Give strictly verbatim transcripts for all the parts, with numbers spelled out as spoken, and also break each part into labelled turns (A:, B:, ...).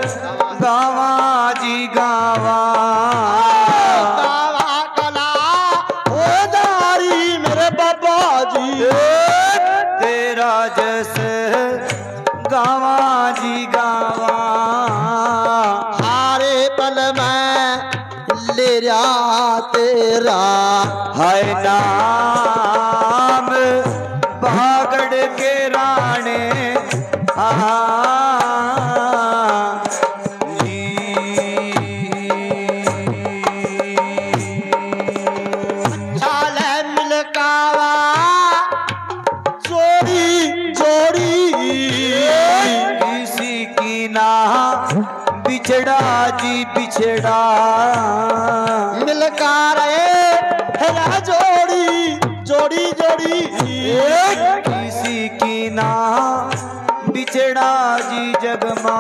A: गावा जी गावा
B: गावा कला ओदारी मेरे बाबा जी
A: तेरा जस गावा जी गावा
B: हारे पल में ले रहा तेरा
A: हाय नाम भागड़ के राणे
B: चाल मिलकावा जोड़ी जोड़ी
A: किसी की ना बिछड़ा जी बिछड़ा
B: मिलकार है जोड़ी जोड़ी जोड़ी
A: किसी की ना बिछड़ा जी जगमा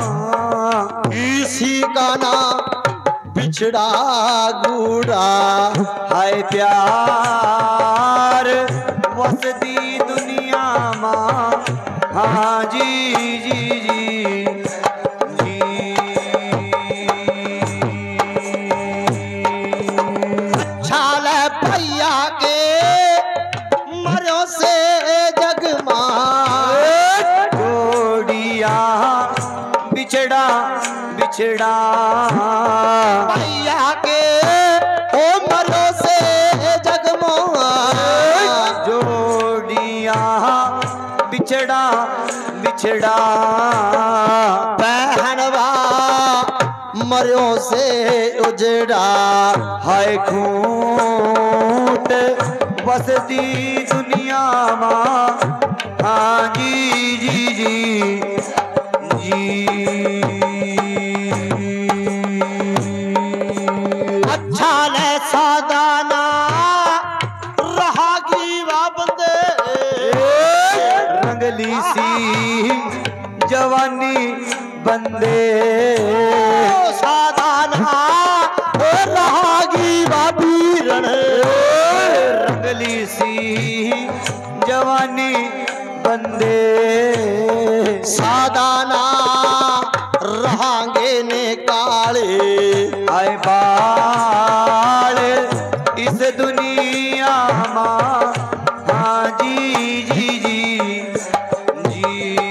B: किसी का ना बिछड़ा गूड़ा
A: हाय प्यार वसदी दुनिया माँ हाँ जी जी जी जी
B: छाल भैया के मरो से जगमा
A: जोड़िया बिछड़ा बिछड़ा
B: भैया के ओ मरो से जगमा
A: जोड़िया बिछड़ा बिछड़ा
B: बहनवा मरो से उजड़ा
A: हाय खूंट बसती दुनिया माँ हाँ जी जी जी जी
B: अच्छा ले सादाना रहा वा बंदे
A: रंगली सी जवानी बंदे
B: सादाना रहागी बाबीरण
A: रंगली सी जवानी बंदे
B: सादाना रहांगे ने काले
A: आए बाल इस दुनिया माँ हाँ जी जी जी जी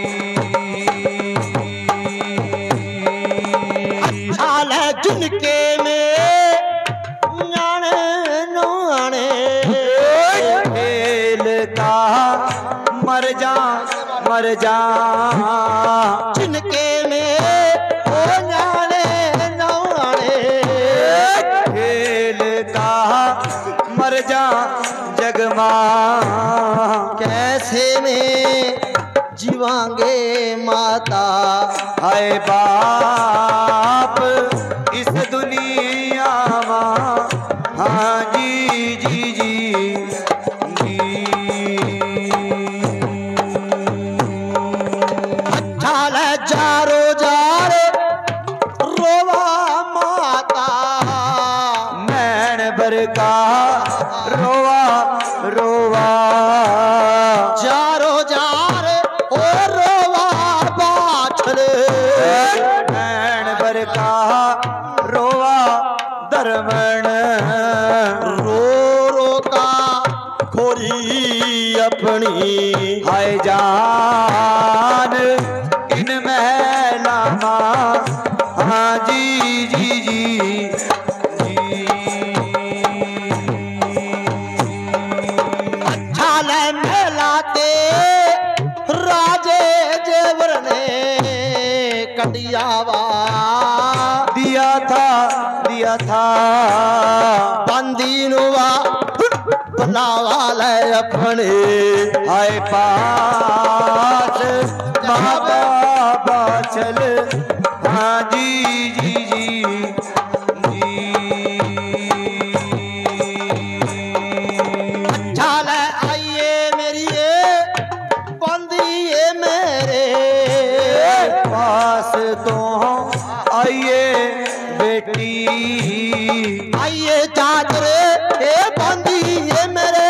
B: हाल जिनके में न्याणे नुआने
A: खेल का मर जा मर जा
B: जिनके में ओ न्याणे नुआने
A: खेल का मर जा जगमा
B: कैसे में जीवांगे माता
A: हाय बाप इस दुनिया माँ हाँ जी जी जी जी
B: चाल जारो जार रोवा माता
A: नैन भर का रोवा रोवा
B: जारो जार ओ रोवा बाछड़
A: नैन भर का रोवा दरमण
B: रो रो का खोरी अपनी
A: हाय जान इन महला माँ हाँ जी जी जी जी
B: चाल मेलाते राजे जेवर ने कटियावा
A: दिया था दिया था
B: बंदीनुआ बनावा ले अपने
A: हाय पास बाबा चल हाँ जी जी जी जी
B: चाल आइए मेरी ये बंदी ये मेरे
A: पास तो आइए बेटी
B: आइए चाचरे ए बंदी ये मेरे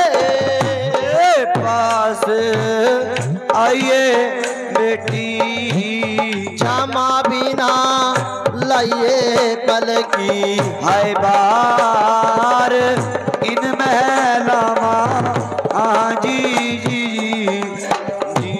A: पास आइए बेटी
B: क्षमा बिना लाइए पलकी।
A: हाय बार इन महला हाँ जी जी जी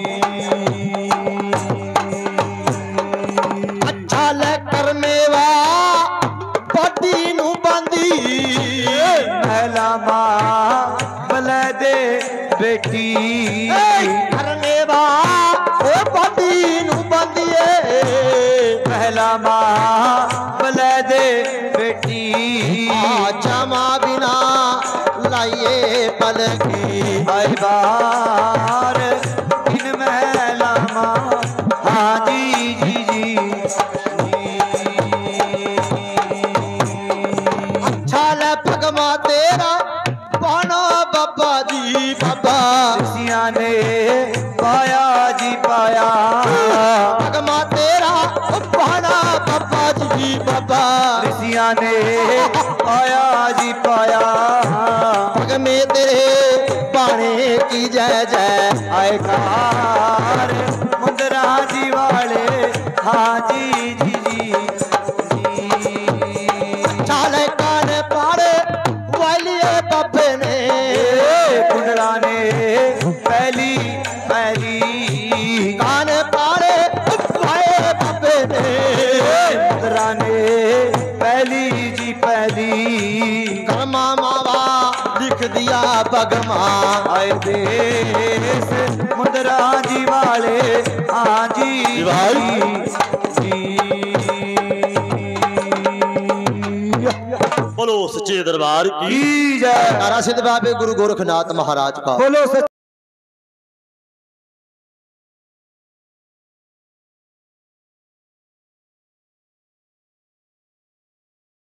B: अच्छा लेकर मेवा बड़ी नू बंदी
A: महला बले दे बेटी
B: करने वा ओ बड़ी नू बंदिए
A: महला बले दे बेटी
B: जमा बिना लाइए पलकी।
A: हाय बार इन महला हाँ जी जी जी
B: अच्छा ले भगवा तेरा पाना बाबा जी बाबा
A: सिया ने पाया जी पाया
B: भगवा तेरा पाना बाबा जी बाबा
A: सिया ने पाया जी पाया
B: भग में तेरे पाने की जय जय।
A: आए कार मुंदरा जी वाले हाँ जी जी जी
B: चाले कान पाड़े वालिए बाबे ने
A: कुंडला ने पहली पहली
B: कान पाड़े वाए बाबे ने
A: मुंदरा ने पहली जी पहली
B: कर्मा मावा लिख दिया बगमा।
A: आए देश मुंदरा जी वाले हाँ जी जी
B: बोलो सच्चे दरबार की
A: की जय।
B: नारा सिद्ध बाबे गुरु गोरखनाथ महाराज का।
A: बोलो सच्चे